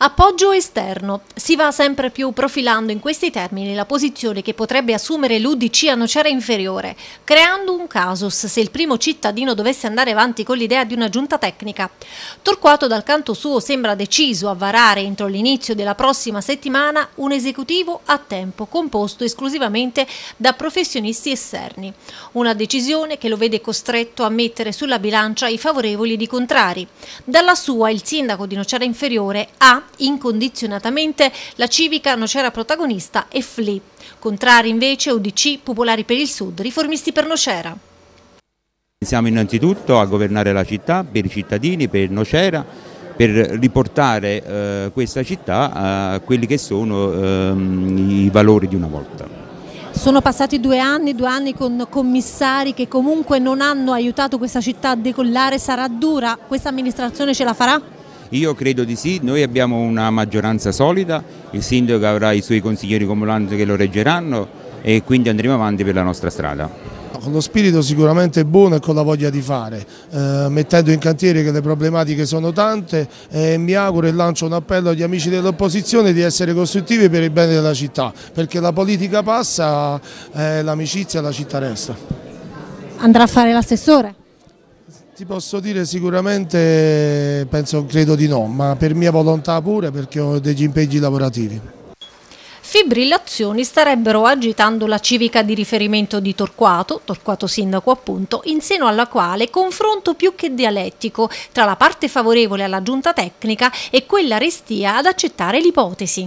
Appoggio esterno. Si va sempre più profilando in questi termini la posizione che potrebbe assumere l'UDC a Nocera Inferiore, creando un casus se il primo cittadino dovesse andare avanti con l'idea di una giunta tecnica. Torquato dal canto suo sembra deciso a varare entro l'inizio della prossima settimana un esecutivo a tempo composto esclusivamente da professionisti esterni. Una decisione che lo vede costretto a mettere sulla bilancia i favorevoli ed i contrari. Dalla sua il sindaco di Nocera Inferiore ha incondizionatamente la civica Nocera protagonista e FLI. Contrari invece UDC, Popolari per il Sud, Riformisti per Nocera. Siamo innanzitutto a governare la città per i cittadini, per Nocera, per riportare questa città a quelli che sono i valori di una volta. Sono passati 2 anni con commissari che comunque non hanno aiutato questa città a decollare. Sarà dura? Questa amministrazione ce la farà? Io credo di sì, noi abbiamo una maggioranza solida, il sindaco avrà i suoi consiglieri comunali che lo reggeranno e quindi andremo avanti per la nostra strada. Con lo spirito sicuramente buono e con la voglia di fare, mettendo in cantiere che le problematiche sono tante e mi auguro e lancio un appello agli amici dell'opposizione di essere costruttivi per il bene della città, perché la politica passa, l'amicizia e la città resta. Andrà a fare l'assessore? Ti posso dire sicuramente, credo di no, ma per mia volontà pure perché ho degli impegni lavorativi. Fibrillazioni starebbero agitando la civica di riferimento di Torquato sindaco appunto, in seno alla quale confronto più che dialettico tra la parte favorevole alla giunta tecnica e quella restia ad accettare l'ipotesi.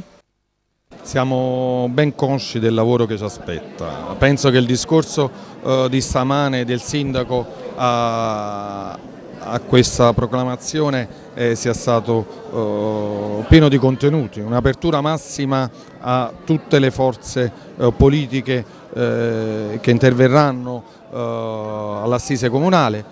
Siamo ben consci del lavoro che ci aspetta. Penso che il discorso di stamane del sindaco a questa proclamazione sia stato pieno di contenuti, un'apertura massima a tutte le forze politiche che interverranno all'assise comunale,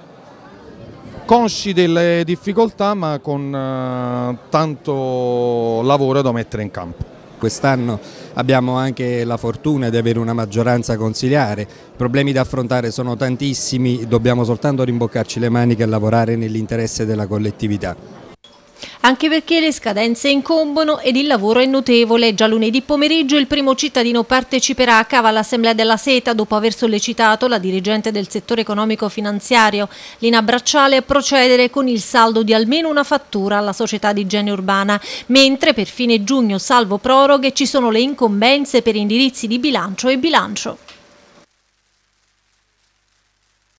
consci delle difficoltà ma con tanto lavoro da mettere in campo. Quest'anno abbiamo anche la fortuna di avere una maggioranza consiliare, i problemi da affrontare sono tantissimi, dobbiamo soltanto rimboccarci le maniche e lavorare nell'interesse della collettività. Anche perché le scadenze incombono ed il lavoro è notevole. Già lunedì pomeriggio il primo cittadino parteciperà a cava all'Assemblea della Seta dopo aver sollecitato la dirigente del settore economico-finanziario, Lina Bracciale, a procedere con il saldo di almeno una fattura alla società di igiene urbana, mentre per fine giugno, salvo proroghe, ci sono le incombenze per indirizzi di bilancio e bilancio.